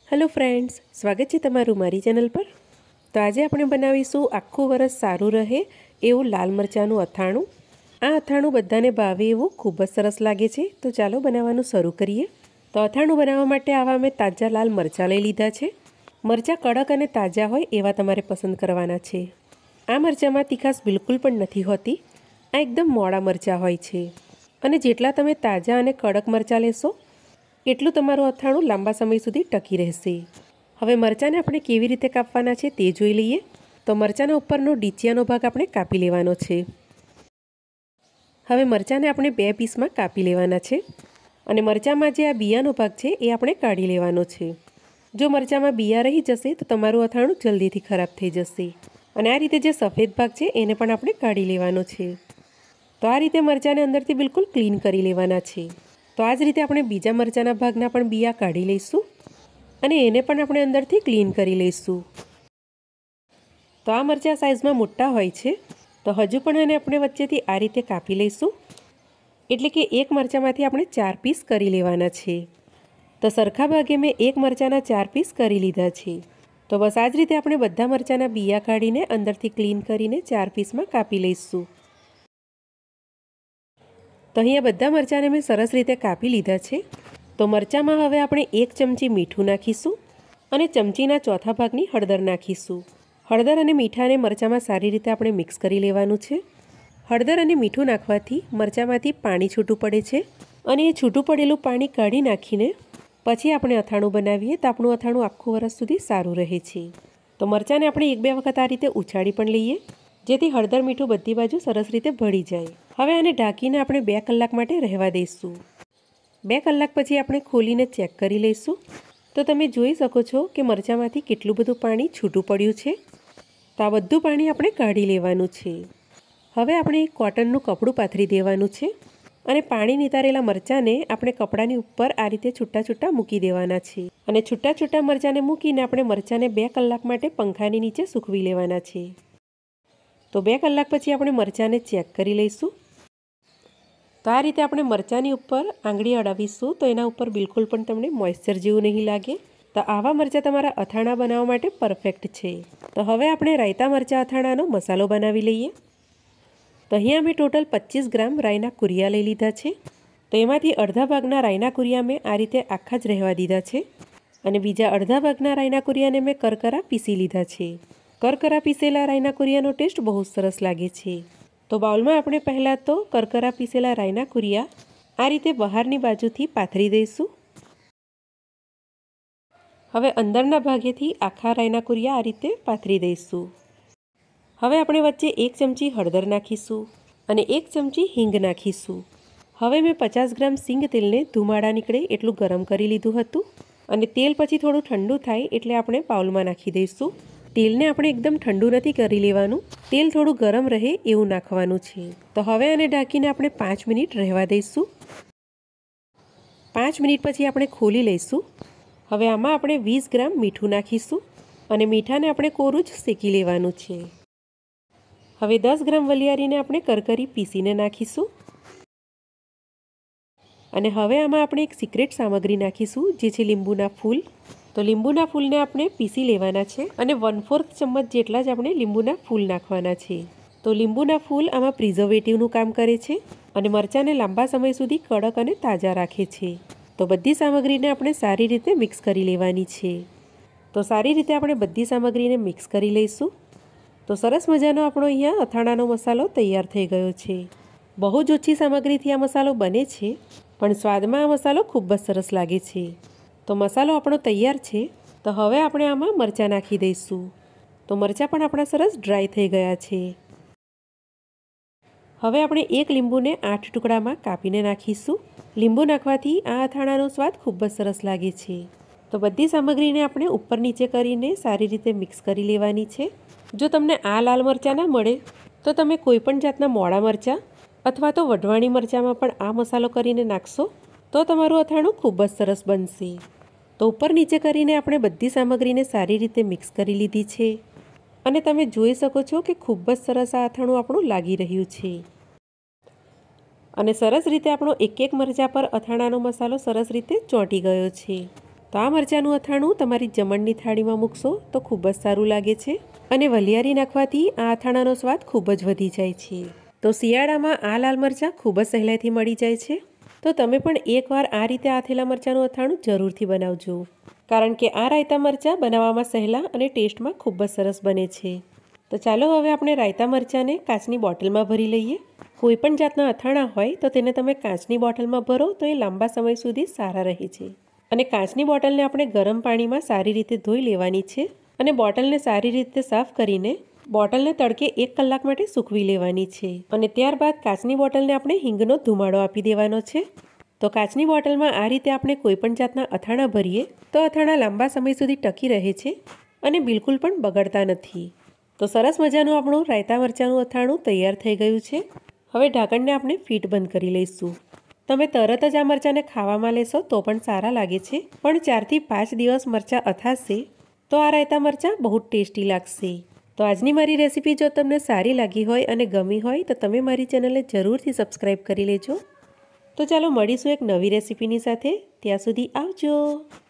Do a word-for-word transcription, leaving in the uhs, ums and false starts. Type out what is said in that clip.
Hello friends, स्वागत है तमारू मारी चैनल पर। तो आज આપણે બનાવીશું આખું વરસ સારું રહે એવું લાલ મરચાંનું અથાણું। આ અથાણું બધાને ભાવે એવું ખૂબ જ સરસ લાગે છે। તો ચાલો બનાવવાનું શરૂ કરીએ। તો અથાણું બનાવવા માટે આવા મેં તાજા લાલ મરચાં લઈ લીધા છે। મરચાં કડક અને તાજા હોય એવા તમારે પસંદ કરવાના છે। આ મરચાંમાં તીખાશ બિલકુલ પણ નથી હોતી। આ એકદમ મોડા મરચાં હોય છે અને જેટલા તમે તાજા અને કડક મરચાં લેશો એટલું તમારું અથાણું લાંબા સમય સુધી ટકી રહેશે। હવે મરચાંને આપણે કેવી રીતે કાપવાના છે તે જોઈ લઈએ। તો મરચાંના ઉપરનો ડીચિયાનો ભાગ આપણે કાપી લેવાનો છે। હવે મરચાંને આપણે બે પીસમાં કાપી લેવાના છે અને મરચાંમાં જે આ બિયાનો ભાગ છે એ આપણે કાઢી લેવાનો છે। જો મરચાંમાં બિયા રહી જશે તો તમારું અથાણું જલ્દીથી ખરાબ થઈ જશે અને આ રીતે જે સફેદ ભાગ છે એને પણ આપણે કાઢી લેવાનો છે। તો આ રીતે મરચાંને અંદરથી બિલકુલ ક્લીન કરી લેવાના છે। તો આ જ રીતે આપણે બીજા મરચાંના ભાગના પણ બિયા કાઢી લઈશું અને એને પણ આપણે અંદરથી ક્લીન કરી લઈશું। તો આ મરચાં સાઇઝમાં મોટા હોય છે તો હજુ પણ એને આપણે વચ્ચેથી આ રીતે કાપી લઈશું, એટલે કે એક મરચાંમાંથી આપણે ચાર પીસ કરી લેવાના છે। તો સરખા ભાગે મેં એક મરચાંના ચાર પીસ કરી લીધા છે। તો બસ આ જ રીતે આપણે બધા મરચાંના બિયા કાઢીને અંદરથી ક્લીન કરીને ચાર પીસમાં કાપી લઈશું। તો અહીંયા બધા મરચાંને મેં સરસ રીતે કાપી લીધા છે। તો મરચાંમાં હવે આપણે એક ચમચી મીઠું નાખીશું અને ચમચીના ચોથા ભાગની હળદર નાખીશું। હળદર અને મીઠાને મરચાંમાં સારી રીતે આપણે મિક્સ કરી લેવાનું છે। હળદર અને મીઠું નાખવાથી મરચાંમાંથી પાણી છૂટું પડે છે અને એ છૂટું પડેલું પાણી કાઢી નાખીને પછી આપણે અથાણું બનાવીએ તો આપણું અથાણું આખું વરસ સુધી સારું રહે છે। તો મરચાંને આપણે એક બે વખત આ રીતે ઉછાળી પણ લઈએ જેથી હળદર મીઠું બધી બાજુ સરસ રીતે ભળી જાય। હવે આને ઢાંકીને આપણે બે કલાક માટે રહેવા દઈશું। બે કલાક પછી આપણે ખોલીને ચેક કરી લઈશું તો તમે જોઈ શકો છો કે મરચાંમાંથી કેટલું બધું પાણી છૂટું પડ્યું છે। તો આ બધું પાણી આપણે કાઢી લેવાનું છે। હવે આપણે એક કોટનનું કપડું પાથરી દેવાનું છે અને પાણી નિતારેલા મરચાંને આપણે કપડાની ઉપર આ રીતે છૂટા છૂટા મૂકી દેવાના છે અને છૂટા છૂટા મરચાંને મૂકીને આપણે મરચાંને બે કલાક માટે પંખાની નીચે સૂકવી લેવાના છે। તો બે કલાક પછી આપણે મરચાંને ચેક કરી લઈશું। તો આ રીતે આપણે મરચાંની ઉપર આંગળી અડાવીશું તો એના ઉપર બિલકુલ પણ તમને મોઇશ્ચર જેવું નહીં લાગે। તો આવા મરચાં તમારા અથાણા બનાવવા માટે પરફેક્ટ છે। તો હવે આપણે રાયતા મરચાં અથાણાનો મસાલો બનાવી લઈએ। તો અહીંયા મેં ટોટલ પચીસ ગ્રામ રાઈના કુરિયા લઈ લીધા છે। તો એમાંથી અડધા ભાગના રાઈના કુરિયા મેં આ રીતે આખા જ રહેવા દીધા છે અને બીજા અડધા ભાગના રાઈના કુરિયાને મેં કરકરા પીસી લીધા છે। કરકરા પીસેલા રાઈના કુરિયાનો ટેસ્ટ બહુ સરસ લાગે છે। તો બાઉલમાં આપણે પહેલાં તો કરકરા પીસેલા રાઈના કુરિયા આ રીતે બહારની બાજુથી પાથરી દઈશું। હવે અંદરના ભાગેથી આખા રાઈના કુરિયા આ રીતે પાથરી દઈશું। હવે આપણે વચ્ચે એક ચમચી હળદર નાખીશું અને એક ચમચી હિંગ નાખીશું। હવે મેં પચાસ ગ્રામ સિંગ તેલને ધુમાડા નીકળે એટલું ગરમ કરી લીધું હતું અને તેલ પછી થોડું ઠંડુ થાય એટલે આપણે બાઉલમાં નાખી દઈશું। તેલને આપણે એકદમ ઠંડુ નથી કરી લેવાનું, તેલ થોડું ગરમ રહે એવું નાખવાનું છે। તો હવે આને ઢાંકીને આપણે પાંચ મિનિટ રહેવા દઈશું। પાંચ મિનિટ પછી આપણે ખોલી લઈશું। હવે આમાં આપણે વીસ ગ્રામ મીઠું નાખીશું અને મીઠાને આપણે કોરું જ શેકી લેવાનું છે। હવે દસ ગ્રામ વલિયારીને આપણે કરકરી પીસીને નાખીશું અને હવે આમાં આપણે એક સિક્રેટ સામગ્રી નાખીશું જે છે લીંબુના ફૂલ। તો લીંબુના ફૂલને આપણે પીસી લેવાના છે અને વન ફોર્થ ચમચ જેટલા જ આપણે લીંબુના ફૂલ નાખવાના છે। તો લીંબુના ફૂલ આમાં પ્રિઝર્વેટિવનું કામ કરે છે અને મરચાંને લાંબા સમય સુધી કડક અને તાજા રાખે છે। તો બધી સામગ્રીને આપણે સારી રીતે મિક્સ કરી લેવાની છે। તો સારી રીતે આપણે બધી સામગ્રીને મિક્સ કરી લઈશું। તો સરસ મજાનો આપણો અહીંયા અથાણાનો મસાલો તૈયાર થઈ ગયો છે। બહુ જ ઓછી સામગ્રીથી આ મસાલો બને છે પણ સ્વાદમાં આ મસાલો ખૂબ જ સરસ લાગે છે। તો મસાલો આપણો તૈયાર છે। તો હવે આપણે આમાં મરચાં નાખી દઈશું। તો મરચાં પણ આપણા સરસ ડ્રાય થઈ ગયા છે। હવે આપણે એક લીંબુને આઠ ટુકડામાં કાપીને નાખીશું। લીંબુ નાખવાથી આ અથાણાનો સ્વાદ ખૂબ જ સરસ લાગે છે। તો બધી સામગ્રીને આપણે ઉપર નીચે કરીને સારી રીતે મિક્સ કરી લેવાની છે। જો તમને આ લાલ મરચાં ના મળે તો તમે કોઈ પણ જાતના મોડા મરચાં અથવા તો વઢવાણી મરચાંમાં પણ આ મસાલો કરીને નાખશો તો તમારું અથાણું ખૂબ જ સરસ બનશે। તો ઉપર નીચે કરીને આપણે બધી સામગ્રીને સારી રીતે મિક્સ કરી લીધી છે અને તમે જોઈ શકો છો કે ખૂબ જ સરસ આ અથાણું આપણું લાગી રહ્યું છે અને સરસ રીતે આપણો એક એક મરચાં પર અથાણાનો મસાલો સરસ રીતે ચોંટી ગયો છે। તો તો આ મરચાંનું અથાણું તમારી જમણની થાળીમાં મૂકશો તો ખૂબ જ સારું લાગે છે અને વલિયારી નાખવાથી આ અથાણાનો સ્વાદ ખૂબ જ વધી જાય છે। તો શિયાળામાં આ લાલ મરચાં ખૂબ જ સહેલાઈથી મળી જાય છે। તો તમે પણ એકવાર આ રીતે આથેલા મરચાંનું અથાણું જરૂરથી બનાવજો, કારણ કે આ રાયતા મરચાં બનાવવામાં સહેલા અને ટેસ્ટમાં ખૂબ જ સરસ બને છે। તો ચાલો હવે આપણે રાયતા મરચાંને કાચની બોટલમાં ભરી લઈએ। કોઈ પણ જાતના અથાણા હોય તો તેને તમે કાચની બોટલમાં ભરો તો એ લાંબા સમય સુધી સારા રહે છે। અને કાચની બોટલને આપણે ગરમ પાણીમાં સારી રીતે ધોઈ લેવાની છે અને બોટલને સારી રીતે સાફ કરીને બોટલને તડકે એક કલાક માટે સૂકવી લેવાની છે અને ત્યારબાદ કાચની બોટલને આપણે હિંગનો ધુમાડો આપી દેવાનો છે। તો કાચની બોટલમાં આ રીતે આપણે કોઈ પણ જાતના અથાણા ભરીએ તો અથાણા લાંબા સમય સુધી ટકી રહે છે અને બિલકુલ પણ બગડતા નથી। તો સરસ મજાનું આપણું રાયતા મરચાંનું અથાણું તૈયાર થઈ ગયું છે। હવે ઢાંકણને આપણે ફીટ બંધ કરી લઈશું। તમે તરત જ આ મરચાંને ખાવામાં લેશો તો પણ સારા લાગે છે, પણ ચારથી પાંચ દિવસ મરચાં અથાશે તો આ રાયતા મરચાં બહુ ટેસ્ટી લાગશે। તો આજની મારી રેસીપી જો તમને સારી લાગી હોય અને ગમી હોય તો તમે મારી ચેનલને જરૂરથી સબસ્ક્રાઈબ કરી લેજો। તો ચાલો મળીશું એક નવી રેસીપીની સાથે, ત્યાં સુધી આવજો।